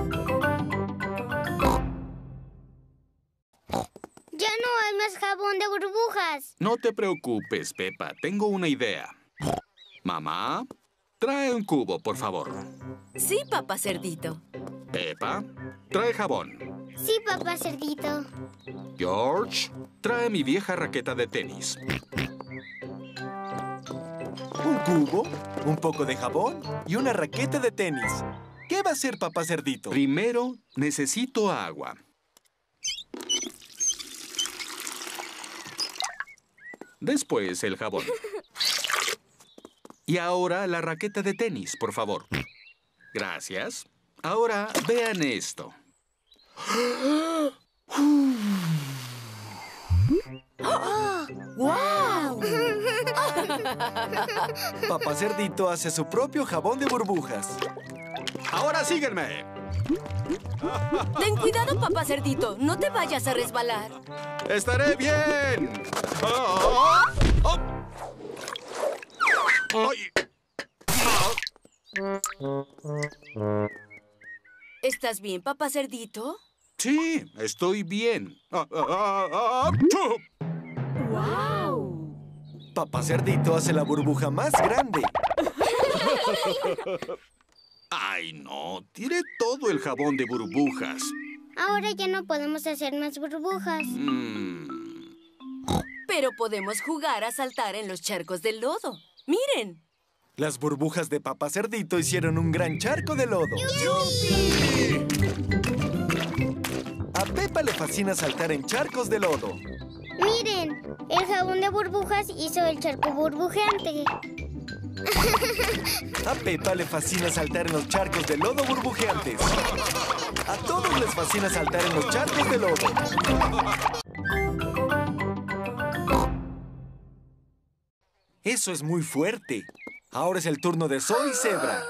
Ya no hay más jabón de burbujas. No te preocupes, Peppa. Tengo una idea. Mamá, trae un cubo, por favor. Sí, papá cerdito. Peppa, trae jabón. Sí, papá cerdito. George, trae mi vieja raqueta de tenis. Un cubo, un poco de jabón y una raqueta de tenis. ¿Qué va a hacer papá cerdito? Primero, necesito agua. Después, el jabón. Y ahora, la raqueta de tenis, por favor. Gracias. Ahora, vean esto. ¡Guau! Papá cerdito hace su propio jabón de burbujas. ¡Ahora síguenme! Ten cuidado, papá cerdito. No te vayas a resbalar. ¡Estaré bien! ¡Oh! ¡Oh! ¡Ay! ¿Estás bien, papá cerdito? Sí, estoy bien. ¡Guau! Papá cerdito hace la burbuja más grande. ¡Ay, no! Tiré todo el jabón de burbujas. Ahora ya no podemos hacer más burbujas. Pero podemos jugar a saltar en los charcos del lodo. ¡Miren! Las burbujas de papá cerdito hicieron un gran charco de lodo. ¡Yupi! A Peppa le fascina saltar en charcos de lodo. Miren, el jabón de burbujas hizo el charco burbujeante. A Peppa le fascina saltar en los charcos de lodo burbujeantes. A todos les fascina saltar en los charcos de lodo. Eso es muy fuerte. Ahora es el turno de Zoe Zebra.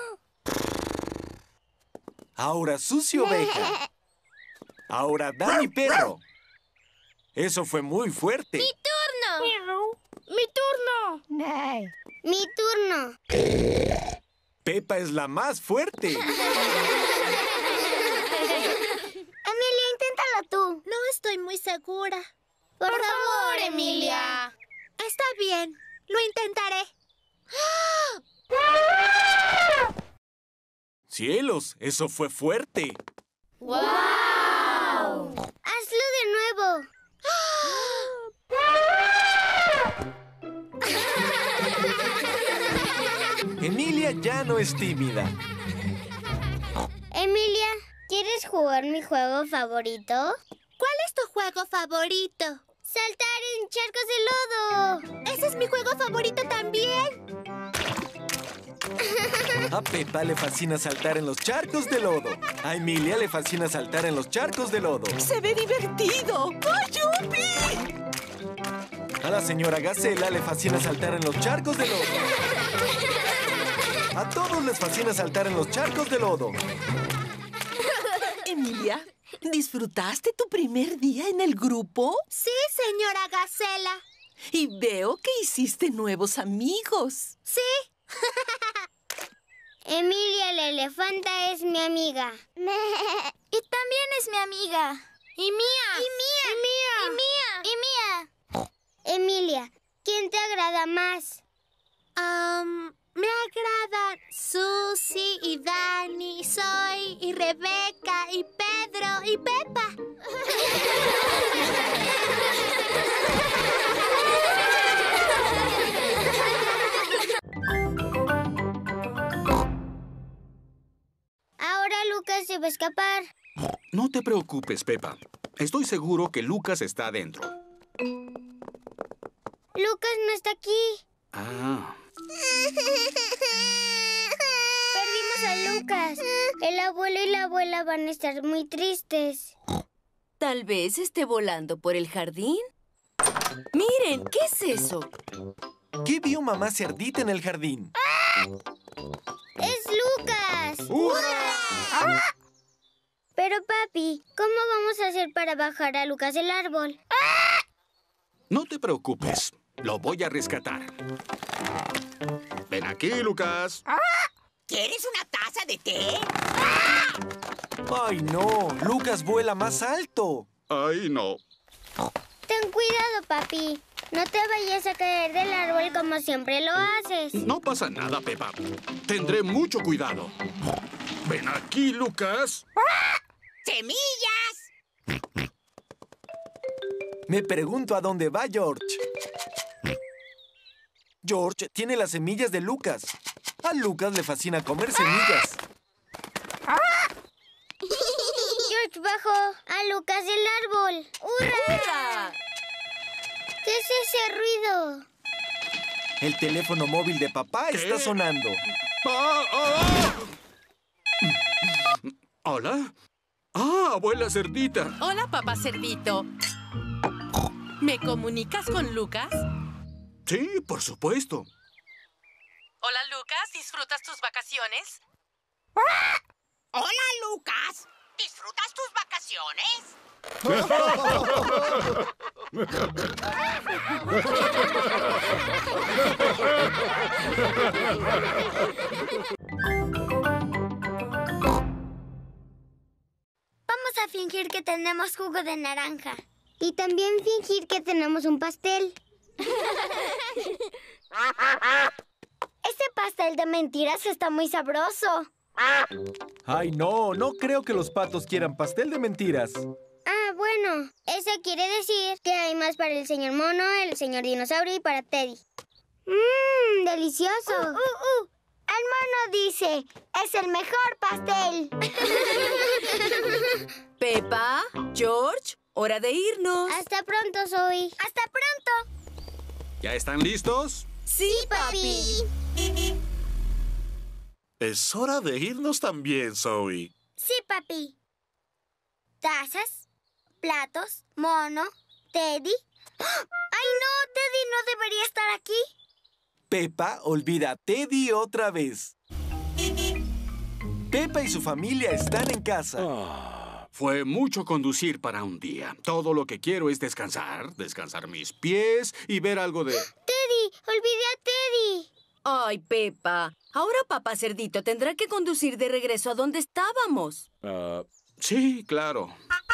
Ahora Susi Oveja. Ahora Danny Perro. Eso fue muy fuerte. ¡Mi turno! ¡Mi turno! ¡Mi turno! Peppa es la más fuerte. Emilia, inténtalo tú. No estoy muy segura. Por favor, Emilia. Está bien, lo intentaré. ¡Cielos! Eso fue fuerte. ¡Wow! ¡Hazlo de nuevo! Emilia ya no es tímida. Emilia, ¿quieres jugar mi juego favorito? ¿Cuál es tu juego favorito? ¡Saltar en charcos de lodo! Ese es mi juego favorito también. A Peppa le fascina saltar en los charcos de lodo. A Emilia le fascina saltar en los charcos de lodo. ¡Se ve divertido! ¡Ay, yupi! A la señora Gacela le fascina saltar en los charcos de lodo. A todos les fascina saltar en los charcos de lodo. Emilia, ¿disfrutaste tu primer día en el grupo? Sí, señora Gacela. Y veo que hiciste nuevos amigos. Sí. Emilia la elefanta es mi amiga. Y también es mi amiga. Y mía. Y mía. Emilia, ¿quién te agrada más? Me agradan Susi y Dani, Zoe y Rebeca y Pedro y Peppa. Ahora Lucas se va a escapar. No te preocupes, Peppa. Estoy seguro que Lucas está adentro. Lucas no está aquí. Ah. Perdimos a Lucas. El abuelo y la abuela van a estar muy tristes. Tal vez esté volando por el jardín. Miren, ¿qué es eso? ¿Qué vio mamá cerdita en el jardín? ¡Es Lucas! Pero papi, ¿cómo vamos a hacer para bajar a Lucas del árbol? No te preocupes. Lo voy a rescatar. Ven aquí, Lucas. ¿Quieres una taza de té? ¡Ay, no! ¡Lucas vuela más alto! Ay, no. Ten cuidado, papi. No te vayas a caer del árbol como siempre lo haces. No pasa nada, Peppa. Tendré mucho cuidado. Ven aquí, Lucas. ¡Semillas! Me pregunto a dónde va George. George tiene las semillas de Lucas. A Lucas le fascina comer semillas. George bajó a Lucas del árbol. ¡Hurra! ¿Qué es ese ruido? El teléfono móvil de papá está sonando. ¡Ah! ¡Ah! ¿Hola? ¡Ah, abuela cerdita! Hola, papá cerdito. ¿Me comunicas con Lucas? Sí, por supuesto. Hola, Lucas. ¿Disfrutas tus vacaciones? ¡Hola, Lucas! ¿Disfrutas tus vacaciones? Vamos a fingir que tenemos jugo de naranja. Y también fingir que tenemos un pastel. Ese pastel de mentiras está muy sabroso. ¡Ay, no! No creo que los patos quieran pastel de mentiras. Ah, bueno. Eso quiere decir que hay más para el señor mono, el señor dinosaurio y para Teddy. ¡Mmm! ¡Delicioso! El mono dice, es el mejor pastel. Peppa, George, hora de irnos. Hasta pronto, Zoe. Hasta pronto. ¿Ya están listos? Sí, papi. Es hora de irnos también, Zoe. Sí, papi. Tazas, platos, mono, Teddy. ¡Ay, no! Teddy no debería estar aquí. Peppa olvida a Teddy otra vez. Peppa y su familia están en casa. Fue mucho conducir para un día. Todo lo que quiero es descansar mis pies y ver algo de... ¡Teddy! ¡Olvidé a Teddy! Ay, Peppa. Ahora papá cerdito tendrá que conducir de regreso a donde estábamos. Sí, claro.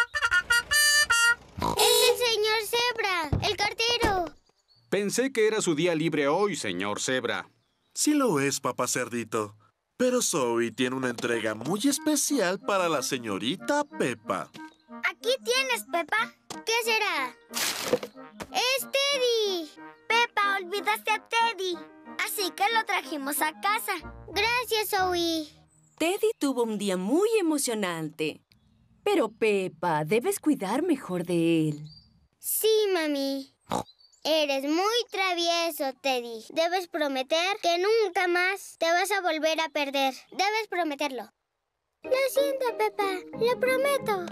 ¡Es el señor Zebra! ¡El cartero! Pensé que era su día libre hoy, señor Zebra. Sí lo es, papá cerdito. Pero Zoe tiene una entrega muy especial para la señorita Peppa. Aquí tienes, Peppa. ¿Qué será? ¡Es Teddy! Peppa, olvidaste a Teddy. Así que lo trajimos a casa. Gracias, Zoe. Teddy tuvo un día muy emocionante. Pero, Peppa, debes cuidar mejor de él. Sí, mami. Eres muy travieso, Teddy. Debes prometer que nunca más te vas a volver a perder. Debes prometerlo. Lo siento, Peppa. Lo prometo.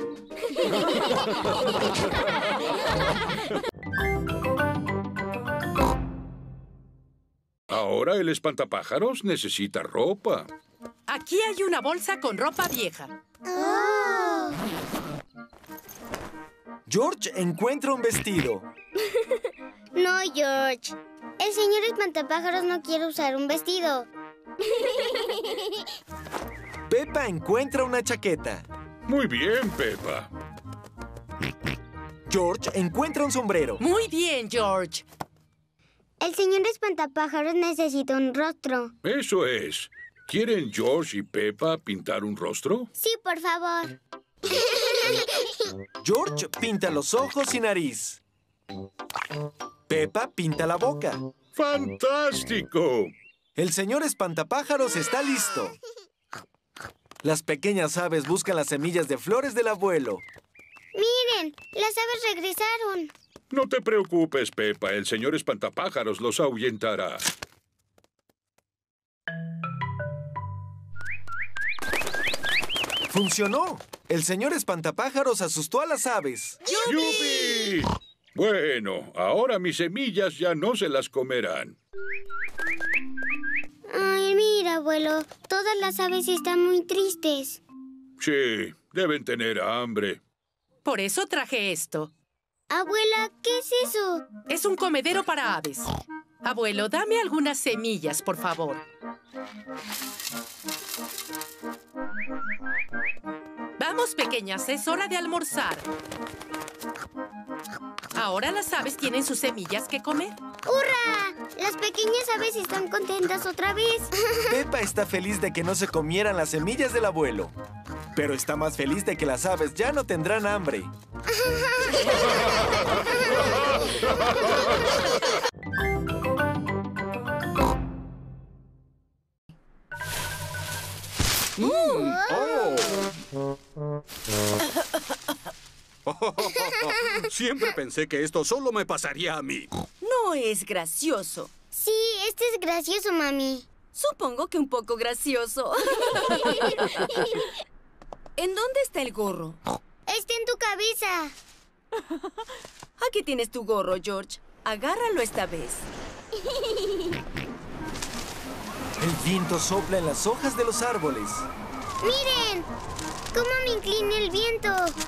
Ahora el espantapájaros necesita ropa. Aquí hay una bolsa con ropa vieja. Oh. George encuentra un vestido. No, George. El señor espantapájaros no quiere usar un vestido. Peppa encuentra una chaqueta. Muy bien, Peppa. George encuentra un sombrero. Muy bien, George. El señor espantapájaros necesita un rostro. Eso es. ¿Quieren George y Peppa pintar un rostro? Sí, por favor. George pinta los ojos y nariz. Peppa pinta la boca. ¡Fantástico! El señor espantapájaros está listo. Las pequeñas aves buscan las semillas de flores del abuelo. Miren, las aves regresaron. No te preocupes, Peppa. El señor espantapájaros los ahuyentará. ¡Funcionó! El señor espantapájaros asustó a las aves. ¡Yupi! Bueno, ahora mis semillas ya no se las comerán. Ay, mira, abuelo. Todas las aves están muy tristes. Sí, deben tener hambre. Por eso traje esto. Abuela, ¿qué es eso? Es un comedero para aves. Abuelo, dame algunas semillas, por favor. Vamos, pequeñas, es hora de almorzar. Ahora las aves tienen sus semillas que comer. ¡Hurra! Las pequeñas aves están contentas otra vez. Peppa está feliz de que no se comieran las semillas del abuelo. Pero está más feliz de que las aves ya no tendrán hambre. Siempre pensé que esto solo me pasaría a mí. No es gracioso. Sí, este es gracioso, mami. Supongo que un poco gracioso. ¿En dónde está el gorro? Está en tu cabeza. Aquí tienes tu gorro, George. Agárralo esta vez. El viento sopla en las hojas de los árboles. ¡Miren! ¿Cómo me inclina el viento?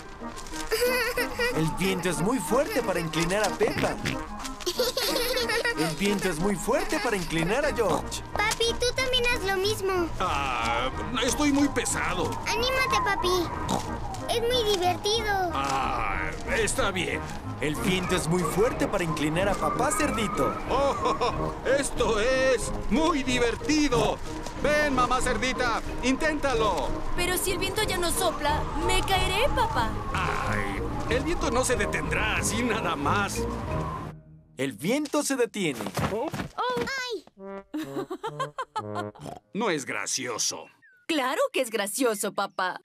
El viento es muy fuerte para inclinar a Peppa. El viento es muy fuerte para inclinar a George. Papi, tú también haz lo mismo. Estoy muy pesado. Anímate, papi. Es muy divertido. Está bien. El viento es muy fuerte para inclinar a Papá Cerdito. ¡Esto es muy divertido! Ven, mamá cerdita, inténtalo. Pero si el viento ya no sopla, me caeré, papá. ¡Ay! El viento no se detendrá así nada más. El viento se detiene. ¡Ay! No es gracioso. Claro que es gracioso, papá.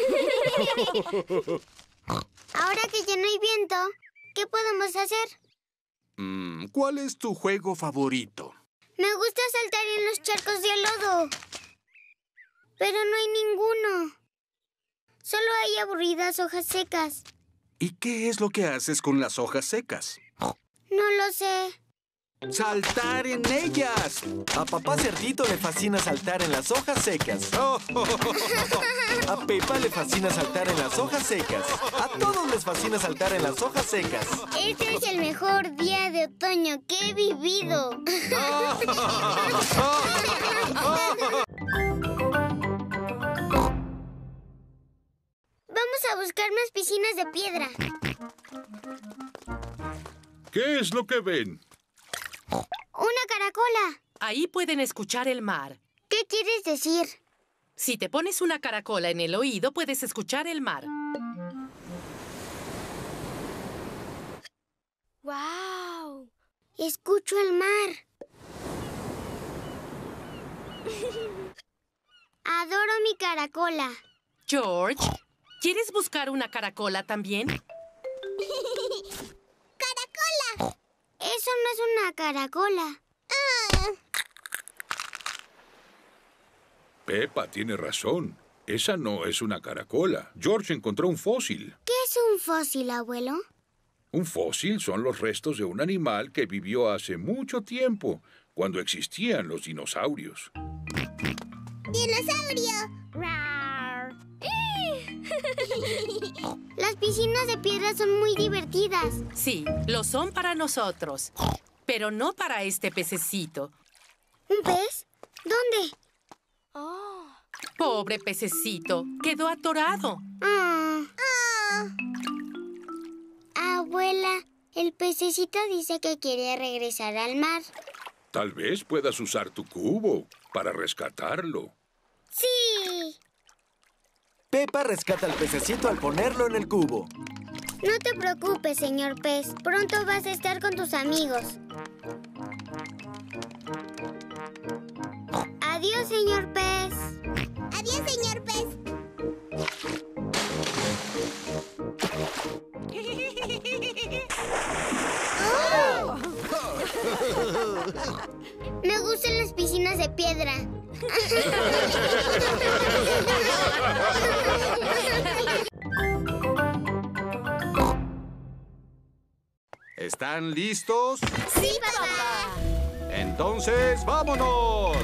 Ahora que ya no hay viento, ¿qué podemos hacer? ¿Cuál es tu juego favorito? Me gusta saltar en los charcos de lodo. Pero no hay ninguno. Solo hay aburridas hojas secas. ¿Y qué es lo que haces con las hojas secas? No lo sé. ¡Saltar en ellas! A Papá Cerdito le fascina saltar en las hojas secas. A Peppa le fascina saltar en las hojas secas. A todos les fascina saltar en las hojas secas. Este es el mejor día de otoño que he vivido. Vamos a buscar más piscinas de piedra. ¿Qué es lo que ven? ¡Una caracola! Ahí pueden escuchar el mar. ¿Qué quieres decir? Si te pones una caracola en el oído, puedes escuchar el mar. ¡Wow! Escucho el mar. Adoro mi caracola. George, ¿quieres buscar una caracola también? ¡Caracola! Eso no es una caracola. Peppa tiene razón. Esa no es una caracola. George encontró un fósil. ¿Qué es un fósil, abuelo? Un fósil son los restos de un animal que vivió hace mucho tiempo, cuando existían los dinosaurios. ¡Dinosaurio! Las piscinas de piedra son muy divertidas. Sí, lo son para nosotros, pero no para este pececito. ¿Un pez? ¿Dónde? Pobre pececito, quedó atorado. Abuela, el pececito dice que quiere regresar al mar. Tal vez puedas usar tu cubo para rescatarlo. ¡Sí! Peppa rescata al pececito al ponerlo en el cubo. No te preocupes, señor pez. Pronto vas a estar con tus amigos. Adiós, señor pez. Adiós, señor pez. ¡Oh! Me gustan las piscinas de piedra. ¿Están listos? ¡Sí, papá! Entonces, ¡vámonos!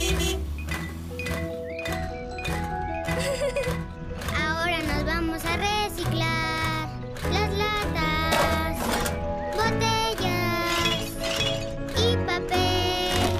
Ahora nos vamos a reciclar las latas, botellas y papel.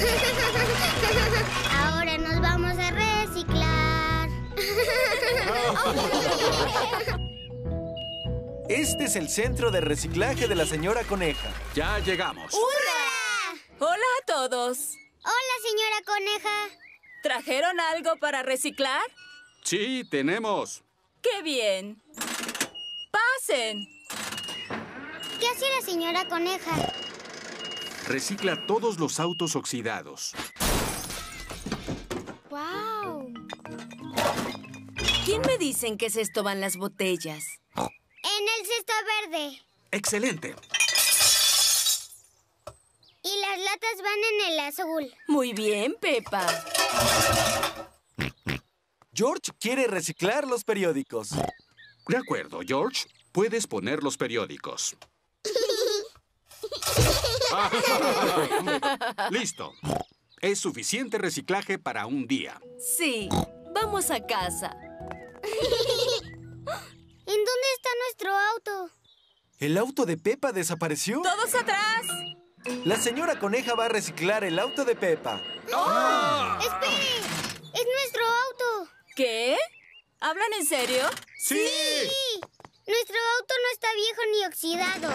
Ahora nos vamos a reciclar Este es el centro de reciclaje de la señora Coneja. Ya llegamos. ¡Hurra! Hola a todos. Hola, señora Coneja. ¿Trajeron algo para reciclar? Sí, tenemos. ¡Qué bien! ¡Pasen! ¿Qué hace la señora Coneja? Recicla todos los autos oxidados. ¡Wow! ¿Quién me dicen que se estoban las botellas? En el cesto verde. ¡Excelente! Y las latas van en el azul. Muy bien, Peppa. George quiere reciclar los periódicos. De acuerdo, George. Puedes poner los periódicos. Listo. Es suficiente reciclaje para un día. Sí, vamos a casa. ¿En dónde está nuestro auto? ¿El auto de Peppa desapareció? ¡Todos atrás! La señora Coneja va a reciclar el auto de Peppa. ¡Espere! ¡Es nuestro auto! ¿Qué? ¿Hablan en serio? ¡Sí! ¡Sí! Nuestro auto no está viejo ni oxidado.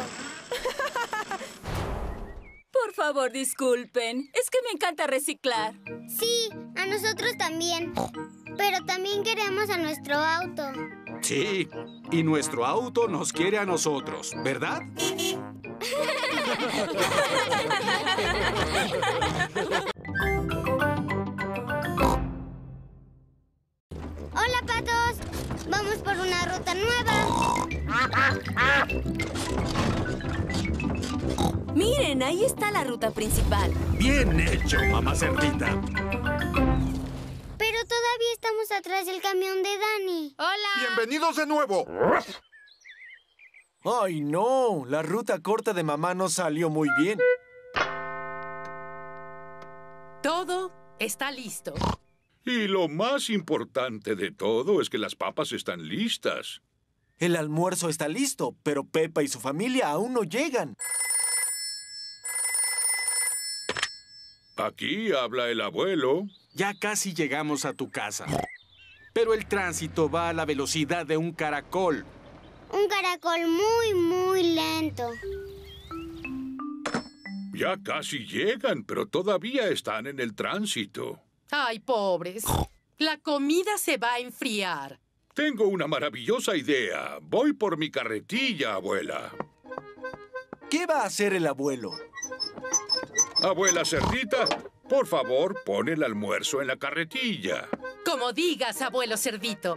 Por favor, disculpen. Es que me encanta reciclar. Sí, a nosotros también. Pero también queremos a nuestro auto. Sí. Y nuestro auto nos quiere a nosotros, ¿verdad? ¡Hola, patos! Vamos por una ruta nueva. Miren, ahí está la ruta principal. Bien hecho, mamá cerdita. Pero todavía estamos atrás del camión de Dani. ¡Hola! ¡Bienvenidos de nuevo! ¡Ay, no! La ruta corta de mamá no salió muy bien. Todo está listo. Y lo más importante de todo es que las papas están listas. El almuerzo está listo, pero Peppa y su familia aún no llegan. Aquí habla el abuelo. Ya casi llegamos a tu casa. Pero el tránsito va a la velocidad de un caracol. Un caracol muy, muy lento. Ya casi llegan, pero todavía están en el tránsito. ¡Ay, pobres! La comida se va a enfriar. Tengo una maravillosa idea. Voy por mi carretilla, abuela. ¿Qué va a hacer el abuelo? Abuela Cerdita, por favor, pon el almuerzo en la carretilla. Como digas, abuelo cerdito.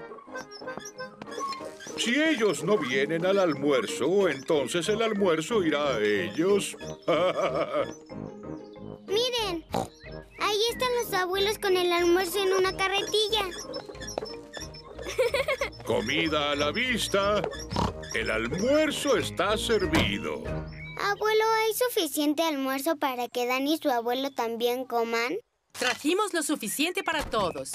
Si ellos no vienen al almuerzo, entonces el almuerzo irá a ellos. Miren, ahí están los abuelos con el almuerzo en una carretilla. Comida a la vista. El almuerzo está servido. Abuelo, ¿hay suficiente almuerzo para que Dani y su abuelo también coman? Trajimos lo suficiente para todos.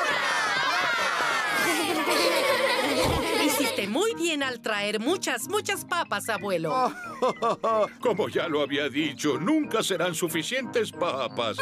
Hiciste muy bien al traer muchas papas, abuelo. Como ya lo había dicho, nunca serán suficientes papas.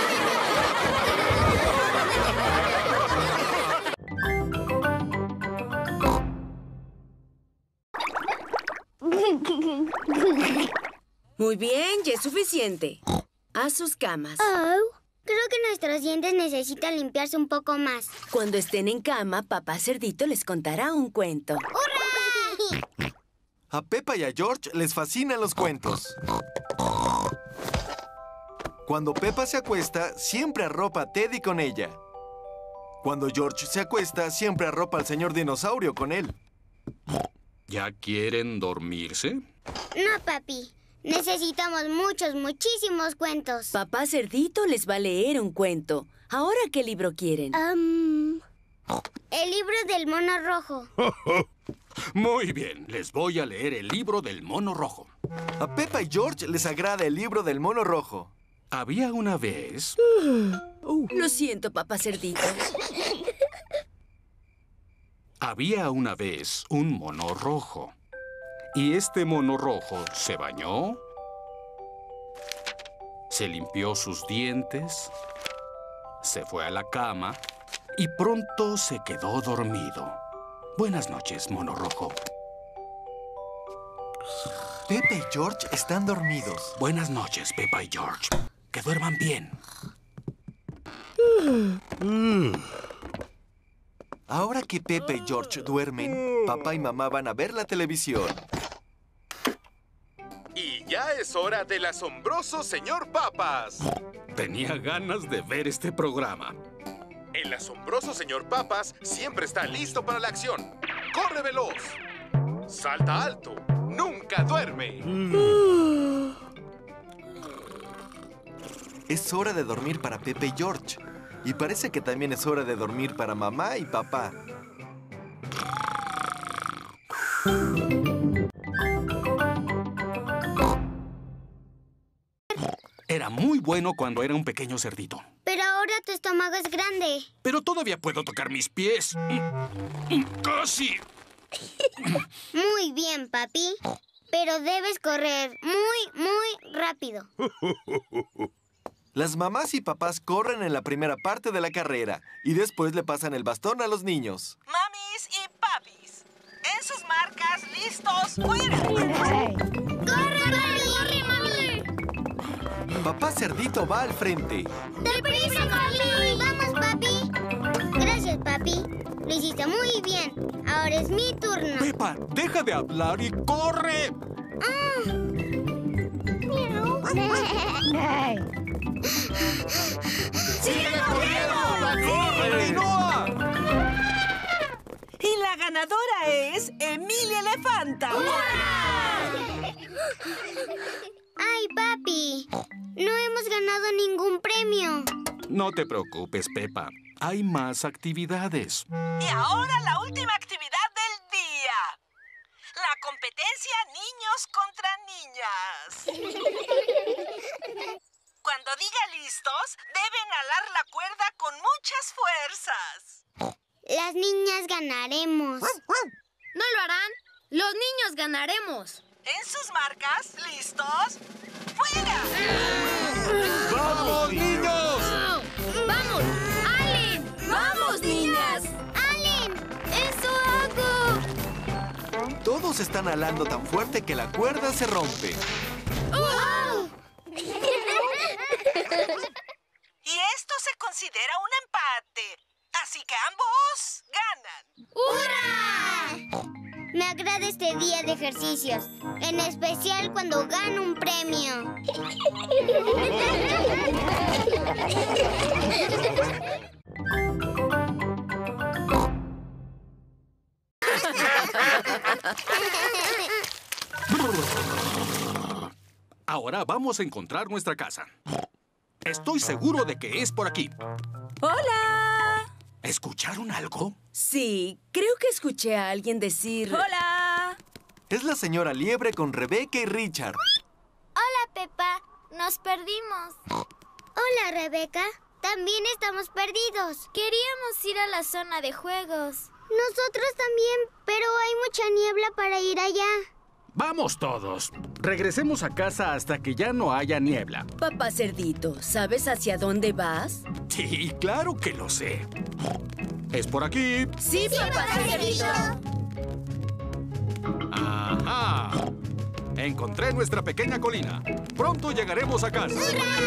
Muy bien, ya es suficiente. A sus camas. Oh, creo que nuestros dientes necesitan limpiarse un poco más. Cuando estén en cama, papá Cerdito les contará un cuento. ¡Hurra! A Peppa y a George les fascinan los cuentos. Cuando Peppa se acuesta, siempre arropa a Teddy con ella. Cuando George se acuesta, siempre arropa al señor dinosaurio con él. ¿Ya quieren dormirse? No, papi. Necesitamos muchísimos cuentos. Papá Cerdito les va a leer un cuento. ¿Ahora qué libro quieren? El libro del mono rojo. Muy bien, les voy a leer el libro del mono rojo. A Peppa y George les agrada el libro del mono rojo. Había una vez... Lo siento, papá Cerdito. Había una vez un mono rojo. Y este mono rojo se bañó, se limpió sus dientes, se fue a la cama y pronto se quedó dormido. Buenas noches, mono rojo. Pepa y George están dormidos. Buenas noches, Pepa y George. Que duerman bien. Ahora que Pepa y George duermen, papá y mamá van a ver la televisión. Y ya es hora del asombroso señor Papas. Tenía ganas de ver este programa. El asombroso señor Papas siempre está listo para la acción. ¡Corre veloz! ¡Salta alto! ¡Nunca duerme! Es hora de dormir para Pepa y George. Y parece que también es hora de dormir para mamá y papá. Era muy bueno cuando era un pequeño cerdito. Pero ahora tu estómago es grande. Pero todavía puedo tocar mis pies. ¡Casi! Muy bien, papi. Pero debes correr muy rápido. Las mamás y papás corren en la primera parte de la carrera y después le pasan el bastón a los niños. Mamis y papis, en sus marcas, listos, fuera. ¡Corre, mami! Papá Cerdito va al frente. ¡Deprisa, papi! ¡Vamos, papi! Gracias, papi. Lo hiciste muy bien. Ahora es mi turno. Pepa, deja de hablar y corre. ¡Sigue corriendo! ¡Continúa! Y la ganadora es Emilia Elefanta. ¡Ay, papi! No hemos ganado ningún premio. No te preocupes, Pepa. Hay más actividades. Y ahora la última actividad del día. La competencia niños contra niñas. Cuando diga listos, deben alar la cuerda con muchas fuerzas. Las niñas ganaremos. No lo harán. Los niños ganaremos. En sus marcas, listos, fuera. ¡Vamos, niños! ¡Vamos! ¡Allen! ¡Vamos, niñas! ¡Allen! ¡Eso hago! Todos están alando tan fuerte que la cuerda se rompe. ¡Oh! Y esto se considera un empate. Así que ambos ganan. ¡Hurra! Me agrada este día de ejercicios, en especial cuando gano un premio. Ahora vamos a encontrar nuestra casa. Estoy seguro de que es por aquí. ¡Hola! ¿Escucharon algo? Sí, creo que escuché a alguien decir... ¡Hola! Es la señora Liebre con Rebeca y Richard. Hola, Pepa. Nos perdimos. Hola, Rebeca. También estamos perdidos. Queríamos ir a la zona de juegos. Nosotros también, pero hay mucha niebla para ir allá. ¡Vamos todos! Regresemos a casa hasta que ya no haya niebla. Papá Cerdito, ¿sabes hacia dónde vas? Sí, claro que lo sé. ¿Es por aquí? Sí, Papá Cerdito. ¡Ajá! Encontré nuestra pequeña colina. Pronto llegaremos a casa.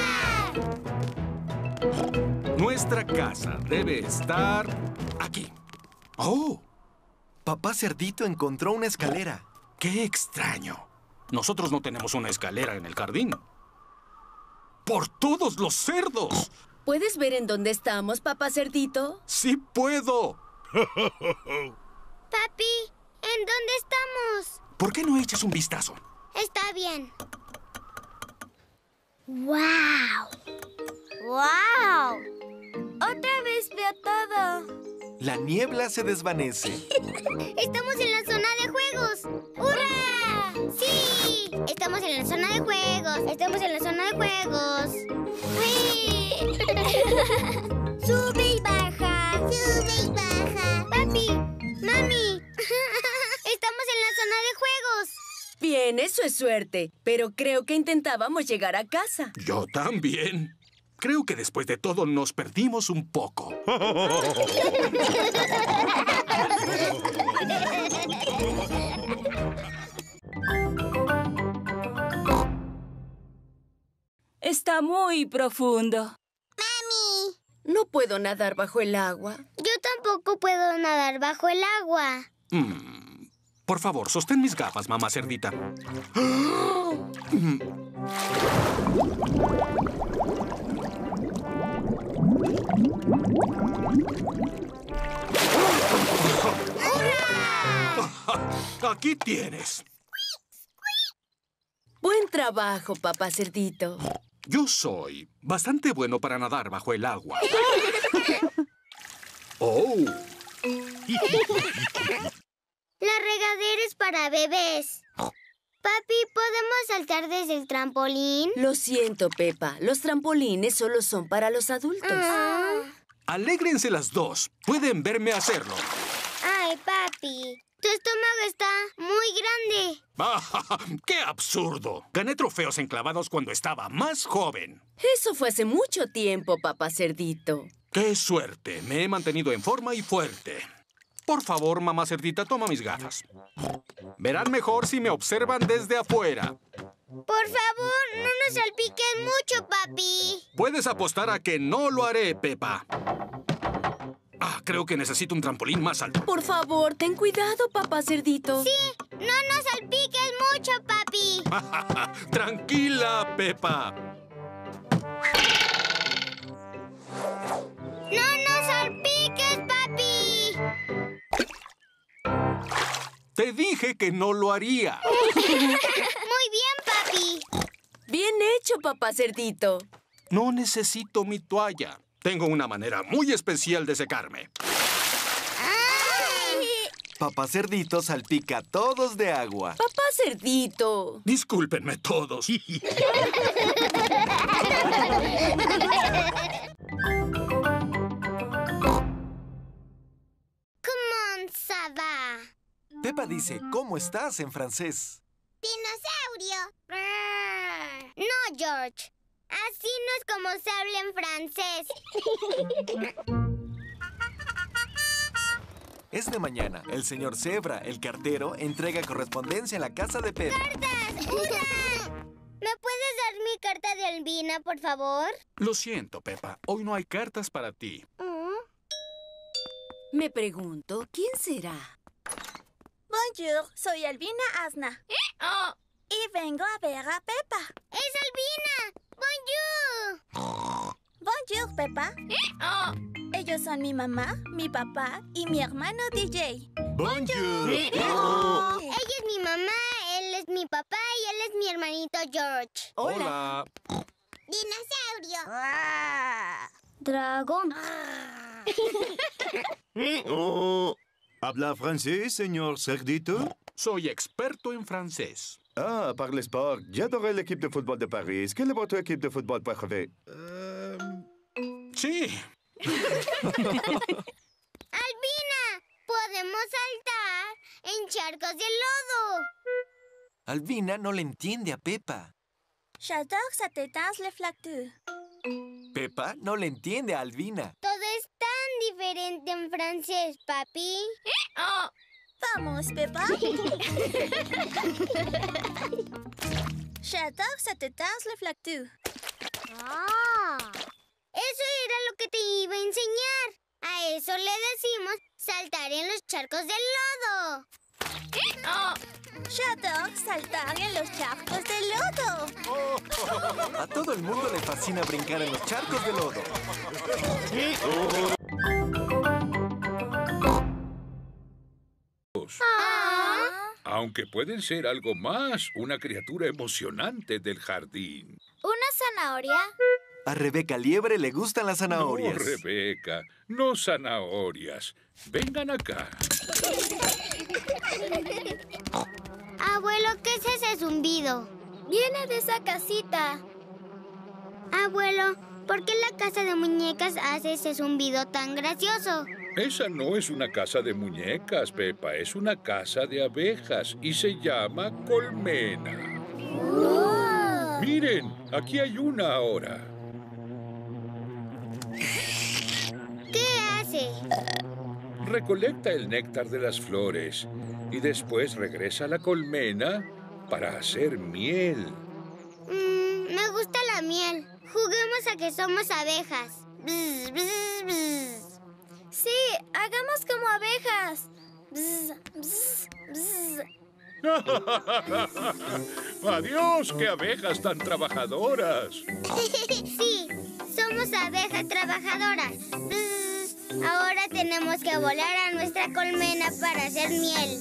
Nuestra casa debe estar aquí. ¡Oh! Papá Cerdito encontró una escalera. ¡Qué extraño! Nosotros no tenemos una escalera en el jardín. ¡Por todos los cerdos! ¿Puedes ver en dónde estamos, Papá Cerdito? ¡Sí puedo! Papi, ¿en dónde estamos? ¿Por qué no echas un vistazo? Está bien. ¡Wow! ¡Wow! Otra vez veo todo. La niebla se desvanece. ¡Estamos en la zona de juegos! ¡Hurra! ¡Sí! Estamos en la zona de juegos. Estamos en la zona de juegos. ¡Uy! ¡Sube y baja! ¡Sube y baja! ¡Papi! ¡Mami! ¡Estamos en la zona de juegos! Bien, eso es suerte. Pero creo que intentábamos llegar a casa. Yo también. Creo que después de todo nos perdimos un poco. está muy profundo. ¡Mami! No puedo nadar bajo el agua. Yo tampoco puedo nadar bajo el agua. Por favor, sostén mis gafas, mamá cerdita. Aquí tienes. Buen trabajo, papá cerdito. Yo soy bastante bueno para nadar bajo el agua. ¡Oh! La regadera es para bebés. Papi, ¿podemos saltar desde el trampolín? Lo siento, Pepa. Los trampolines solo son para los adultos. Alégrense las dos. Pueden verme hacerlo. Ay, papi. Tu estómago está muy grande. ¡Qué absurdo! Gané trofeos enclavados cuando estaba más joven. Eso fue hace mucho tiempo, papá cerdito. ¡Qué suerte! Me he mantenido en forma y fuerte. Por favor, mamá cerdita, toma mis gafas. Verán mejor si me observan desde afuera. Por favor, no nos salpiques mucho, papi. Puedes apostar a que no lo haré, Pepa. Creo que necesito un trampolín más alto. Por favor, ten cuidado, papá cerdito. Sí, no nos salpiques mucho, papi. Tranquila, Pepa. ¡No nos salpiques, papi! Te dije que no lo haría. Muy bien, papi. Bien hecho, papá cerdito. No necesito mi toalla. Tengo una manera muy especial de secarme. Papá Cerdito salpica a todos de agua. Papá Cerdito. Discúlpenme todos. Comment ça va? Pepa dice, ¿cómo estás en francés? ¡Dinosaurio! No, George. Así no es como se habla en francés. Es de mañana. El señor Zebra, el cartero, entrega correspondencia en la casa de Pepa. ¡Cartas! ¡Hurra! ¿Me puedes dar mi carta de Albina, por favor? Lo siento, Pepa. Hoy no hay cartas para ti. Me pregunto, ¿quién será? Bonjour, soy Albina Asna. Y vengo a ver a Pepa. ¡Es Albina! ¡Bonjour! Bonjour, Pepa. Ellos son mi mamá, mi papá y mi hermano DJ. Bonjour. Ella es mi mamá, él es mi papá y él es mi hermanito George. Hola. Dinosaurio. Dragón. ¿Habla francés, señor Cerdito? Soy experto en francés. Ah, par le sport. J'adore l'équipe de football de Paris. Quelle est votre équipe de football préférée? Sí. Albina, podemos saltar en charcos de lodo. Albina no le entiende a Pepa. J'adore cette danse le flactu. Pepa no le entiende a Albina. Todo es tan diferente en francés, papi. Vamos, Pepa. J'adore cette danse le flactu. Eso era lo que te iba a enseñar. A eso le decimos saltar en los charcos de lodo. J'adore saltar en los charcos de lodo. A todo el mundo le fascina brincar en los charcos de lodo. Aunque pueden ser algo más, una criatura emocionante del jardín. ¿Una zanahoria? A Rebeca Liebre le gustan las zanahorias. No, Rebeca, no zanahorias. Vengan acá. Abuelo, ¿qué es ese zumbido? Viene de esa casita. Abuelo, ¿por qué la casa de muñecas hace ese zumbido tan gracioso? Esa no es una casa de muñecas, Pepa. Es una casa de abejas y se llama colmena. ¡Oh! Miren, aquí hay una ahora. ¿Qué hace? Recolecta el néctar de las flores y después regresa a la colmena para hacer miel. Me gusta la miel. Juguemos a que somos abejas. Bzz, bzz, bzz. Sí, hagamos como abejas. Bzz, bzz, bzz. ¡Adiós! ¡Qué abejas tan trabajadoras! Sí, somos abejas trabajadoras. Bzz. Ahora tenemos que volar a nuestra colmena para hacer miel.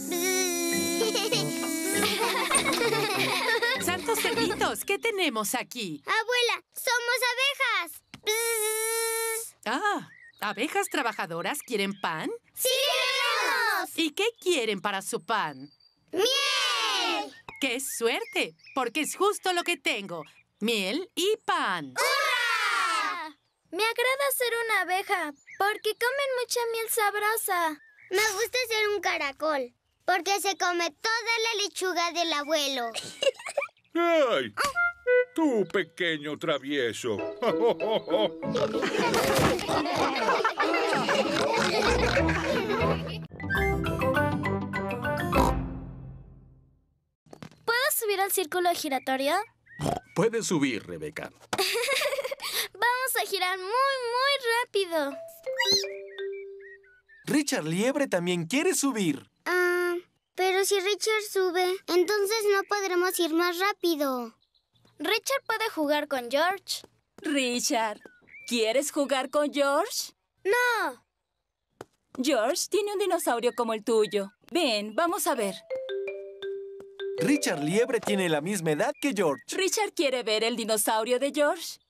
Santos cerditos, ¿qué tenemos aquí? Abuela, somos abejas. Bzz. Ah, ¿abejas trabajadoras quieren pan? ¡Sí, queremos! ¿Y qué quieren para su pan? ¡Miel! ¡Qué suerte! Porque es justo lo que tengo. Miel y pan. ¡Hurra! Me agrada ser una abeja porque comen mucha miel sabrosa. Me gusta ser un caracol porque se come toda la lechuga del abuelo. ¡Ay! ¡Tú, pequeño travieso! ¿Puedo subir al círculo giratorio? Puedes subir, Rebeca. Vamos a girar muy, muy rápido. Richard Liebre también quiere subir. Pero si Richard sube, entonces no podremos ir más rápido. Richard puede jugar con George. Richard, ¿quieres jugar con George? No. George tiene un dinosaurio como el tuyo. Ven, vamos a ver. Richard Liebre tiene la misma edad que George. ¿Richard quiere ver el dinosaurio de George?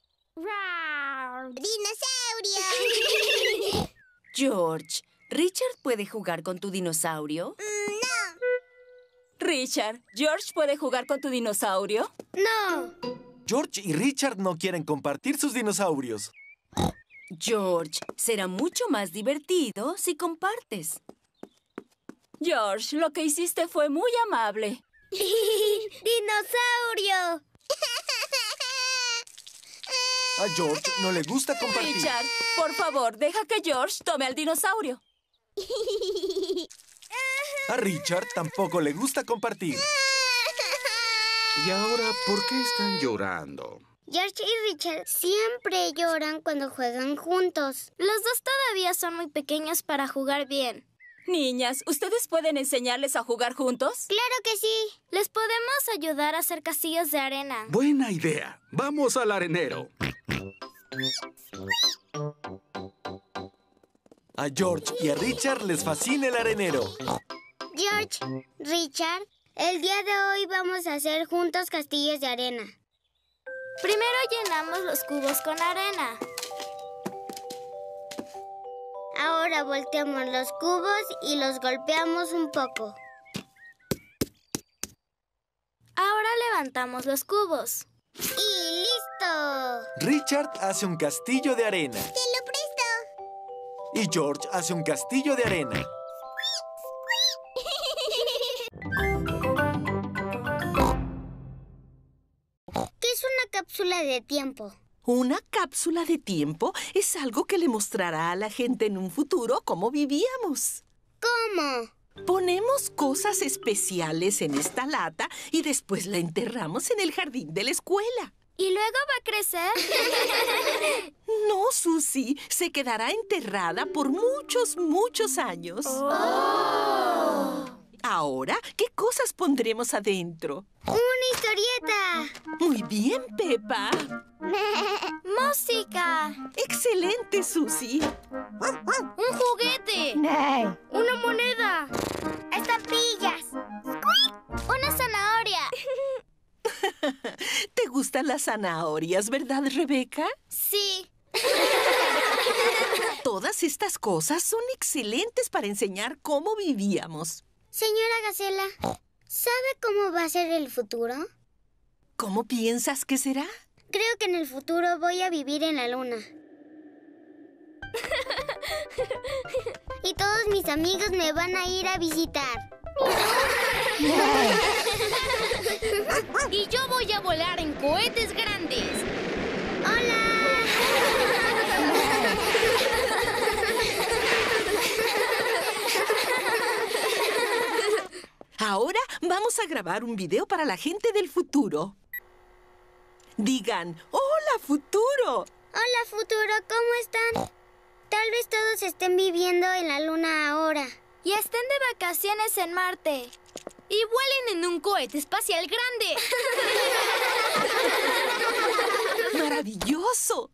¡Dinosaurio! George, ¿Richard puede jugar con tu dinosaurio? No. Richard, ¿George puede jugar con tu dinosaurio? No. George y Richard no quieren compartir sus dinosaurios. George, será mucho más divertido si compartes. George, lo que hiciste fue muy amable. ¡Dinosaurio! A George no le gusta compartir. Richard, por favor, deja que George tome al dinosaurio. A Richard tampoco le gusta compartir. ¿Y ahora por qué están llorando? George y Richard siempre lloran cuando juegan juntos. Los dos todavía son muy pequeños para jugar bien. Niñas, ¿ustedes pueden enseñarles a jugar juntos? ¡Claro que sí! Les podemos ayudar a hacer castillos de arena. Buena idea. Vamos al arenero. A George y a Richard les fascina el arenero. George, Richard, el día de hoy vamos a hacer juntos castillos de arena. Primero llenamos los cubos con arena. Ahora volteamos los cubos y los golpeamos un poco. Ahora levantamos los cubos. ¡Y listo! Richard hace un castillo de arena. ¡Te lo presto! Y George hace un castillo de arena. ¿Qué es una cápsula de tiempo? Una cápsula de tiempo es algo que le mostrará a la gente en un futuro cómo vivíamos. ¿Cómo? Ponemos cosas especiales en esta lata y después la enterramos en el jardín de la escuela. ¿Y luego va a crecer? No, Susie. Se quedará enterrada por muchos, muchos años. Oh. Ahora, ¿qué cosas pondremos adentro? ¡Una historieta! Muy bien, Peppa. ¡Música! ¡Excelente, Susie! ¡Un juguete! ¡Una moneda! ¡Estampillas! ¡Una zanahoria! ¿Te gustan las zanahorias, verdad, Rebeca? Sí. Todas estas cosas son excelentes para enseñar cómo vivíamos. Señora Gacela, ¿sabe cómo va a ser el futuro? ¿Cómo piensas que será? Creo que en el futuro voy a vivir en la luna. Y todos mis amigos me van a ir a visitar. Y yo voy a volar en cohetes grandes. ¡Hola! Ahora vamos a grabar un video para la gente del futuro. Digan, ¡hola, ¡Hola, Futuro! Hola, Futuro, ¿cómo están? Tal vez todos estén viviendo en la luna ahora. Y estén de vacaciones en Marte. Y vuelen en un cohete espacial grande. ¡Maravilloso!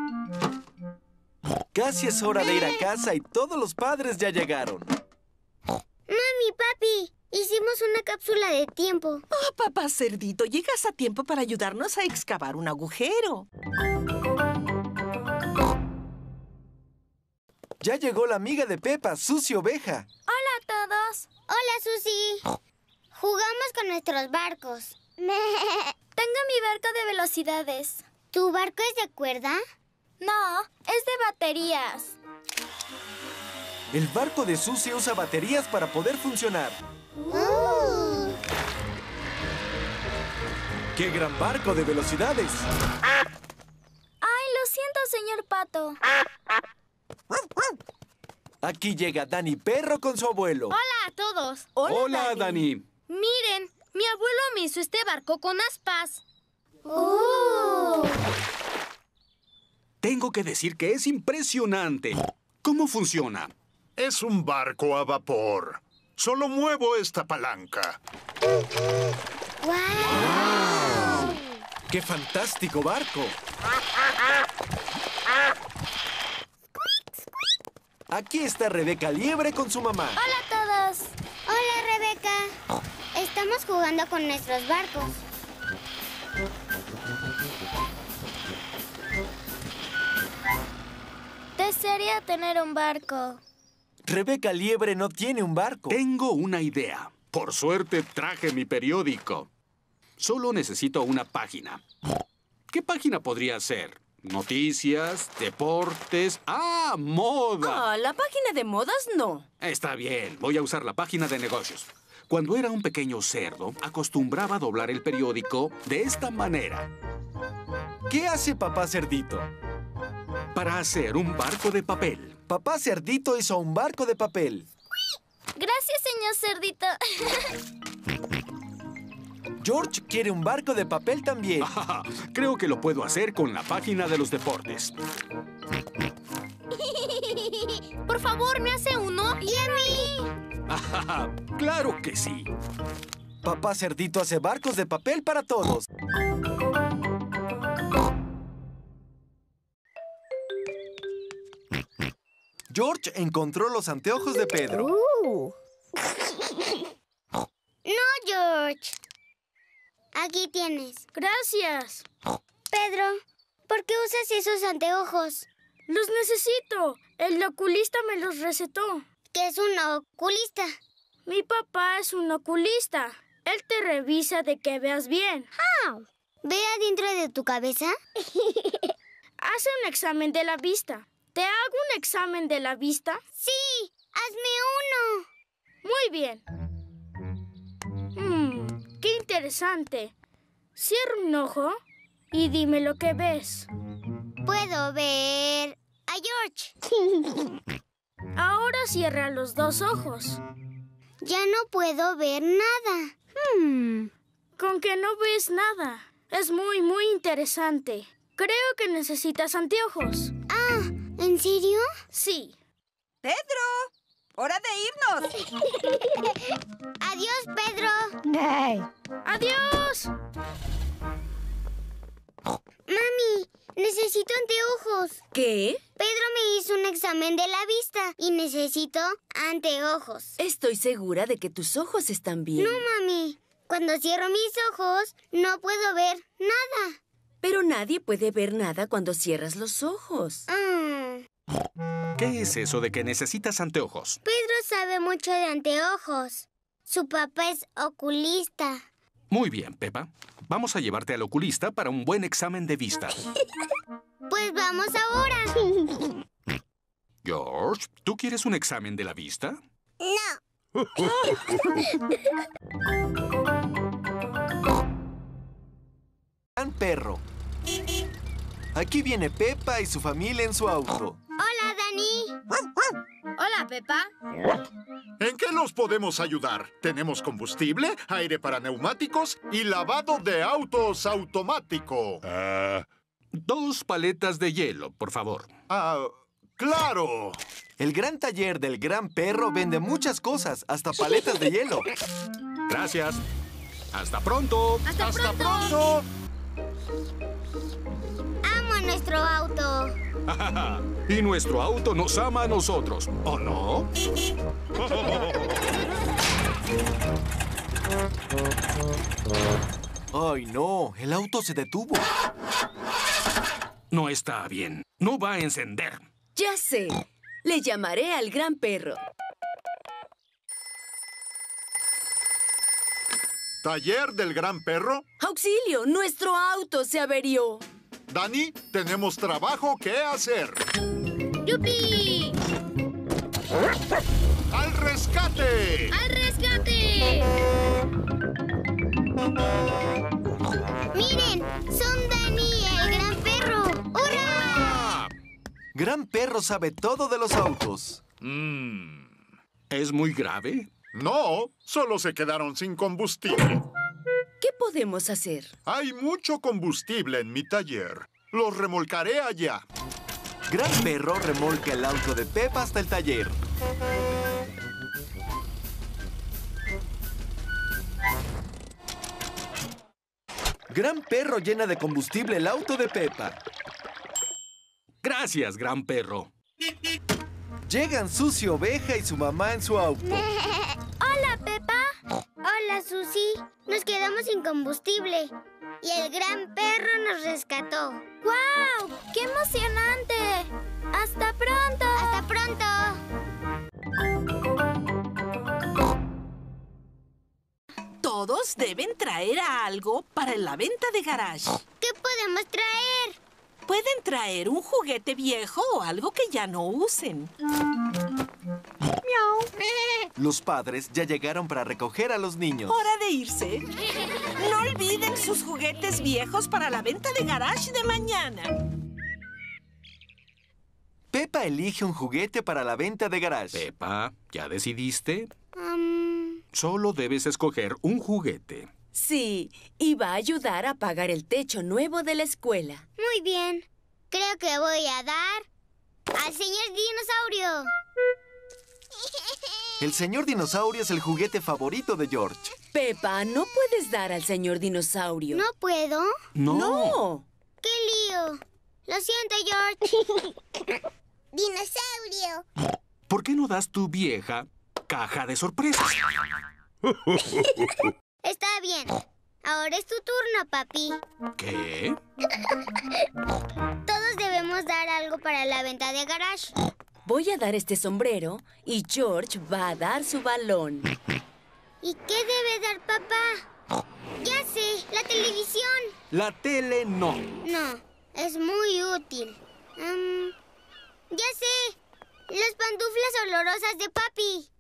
Casi es hora de ir a casa y todos los padres ya llegaron. Mami, papi, hicimos una cápsula de tiempo. Oh, papá Cerdito, llegas a tiempo para ayudarnos a excavar un agujero. Ya llegó la amiga de Peppa, Susie Oveja. Hola a todos. Hola, Susie. Jugamos con nuestros barcos. Tengo mi barco de velocidades. ¿Tu barco es de cuerda? No, es de baterías. El barco de Susie usa baterías para poder funcionar. ¡Qué gran barco de velocidades! Ay, lo siento, señor Pato. Aquí llega Dani Perro con su abuelo. Hola a todos. Hola, Dani. Miren, mi abuelo me hizo este barco con aspas. Tengo que decir que es impresionante. ¿Cómo funciona? Es un barco a vapor. Solo muevo esta palanca. ¡Wow! ¡Qué fantástico barco! Aquí está Rebeca Liebre con su mamá. Hola a todos. Hola, Rebeca. Estamos jugando con nuestros barcos. Desearía tener un barco. Rebeca Liebre no tiene un barco. Tengo una idea. Por suerte traje mi periódico. Solo necesito una página. ¿Qué página podría ser? ¿Noticias? ¿Deportes? ¡Ah, moda! Ah, la página de modas no. Está bien, voy a usar la página de negocios. Cuando era un pequeño cerdo, acostumbraba a doblar el periódico de esta manera. ¿Qué hace papá Cerdito? Para hacer un barco de papel. Papá Cerdito hizo un barco de papel. Gracias, señor Cerdito. George quiere un barco de papel también. Creo que lo puedo hacer con la página de los deportes. Por favor, ¿me hace uno? ¿Y a mí? ¡Claro que sí! Papá Cerdito hace barcos de papel para todos. George encontró los anteojos de Pedro. No, George. Aquí tienes. Gracias. Pedro, ¿por qué usas esos anteojos? Los necesito. El oculista me los recetó. ¿Qué es un oculista? Mi papá es un oculista. Él te revisa de que veas bien. ¿Ve adentro de tu cabeza? Hace un examen de la vista. ¿Te hago un examen de la vista? Sí, hazme uno. Muy bien. Qué interesante. Cierra un ojo y dime lo que ves. Puedo ver a George. Ahora cierra los dos ojos. Ya no puedo ver nada. Con que no ves nada. Es muy, muy interesante. Creo que necesitas anteojos. Ah, ¿en serio? Sí. ¡Pedro! ¡Hora de irnos! ¡Adiós, Pedro! ¡Adiós! Mami, necesito anteojos. ¿Qué? Pedro me hizo un examen de la vista y necesito anteojos. Estoy segura de que tus ojos están bien. No, mami. Cuando cierro mis ojos, no puedo ver nada. Pero nadie puede ver nada cuando cierras los ojos. ¿Qué es eso de que necesitas anteojos? Pedro sabe mucho de anteojos. Su papá es oculista. Muy bien, Peppa. Vamos a llevarte al oculista para un buen examen de vista. Pues vamos ahora. George, ¿tú quieres un examen de la vista? No. Gran perro. Aquí viene Peppa y su familia en su auto. Hola, Dani. Hola, Peppa. ¿En qué los podemos ayudar? Tenemos combustible, aire para neumáticos y lavado de autos automático. 2 paletas de hielo, por favor. ¡Claro! El gran taller del Gran Perro vende muchas cosas, hasta paletas de hielo. Gracias. ¡Hasta pronto! ¡Hasta pronto! Amo nuestro auto. Y nuestro auto nos ama a nosotros, ¿o no? ¡Ay, no! El auto se detuvo. No está bien. No va a encender. Ya sé. Le llamaré al Gran Perro. ¿Taller del Gran Perro? ¡Auxilio! ¡Nuestro auto se averió! Dani, tenemos trabajo que hacer. ¡Yupi! ¡Al rescate! ¡Al rescate! ¡Miren! ¡Son Dani y el Gran Perro! ¡Hurra! Gran Perro sabe todo de los autos. ¿Es muy grave? No, solo se quedaron sin combustible. ¿Qué podemos hacer? Hay mucho combustible en mi taller. Los remolcaré allá. Gran Perro remolca el auto de Peppa hasta el taller. Gran Perro llena de combustible el auto de Peppa. Gracias, Gran Perro. Llegan Susie Oveja y su mamá en su auto. ¡Hola, Peppa! Hola, Susie. Nos quedamos sin combustible. Y el Gran Perro nos rescató. ¡Guau! ¡Qué emocionante! ¡Hasta pronto! ¡Hasta pronto! Todos deben traer algo para la venta de garage. ¿Qué podemos traer? Pueden traer un juguete viejo o algo que ya no usen. Miau. Los padres ya llegaron para recoger a los niños. Hora de irse. No olviden sus juguetes viejos para la venta de garage de mañana. Peppa elige un juguete para la venta de garage. Peppa, ¿ya decidiste? Solo debes escoger un juguete. Sí, y va a ayudar a pagar el techo nuevo de la escuela. Muy bien. Creo que voy a dar al señor Dinosaurio. El señor Dinosaurio es el juguete favorito de George. Peppa, no puedes dar al señor Dinosaurio. ¿No puedo? No. ¡Qué lío! Lo siento, George. ¡Dinosaurio! ¿Por qué no das tu vieja caja de sorpresas? Está bien. Ahora es tu turno, papi. ¿Qué? Todos debemos dar algo para la venta de garage. Voy a dar este sombrero y George va a dar su balón. ¿Y qué debe dar papá? Ya sé, la televisión. La tele no. No, es muy útil. Ya sé, las pantuflas olorosas de papi.